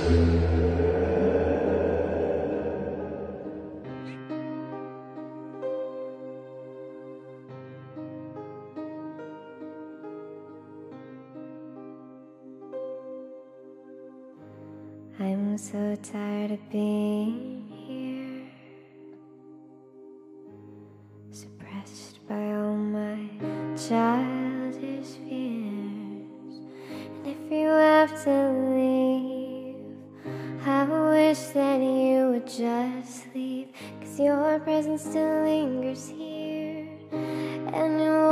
I'm so tired of being here, suppressed by all my childish fears. And if you have to leave, I wish that you would just leave, 'cause your presence still lingers here, and it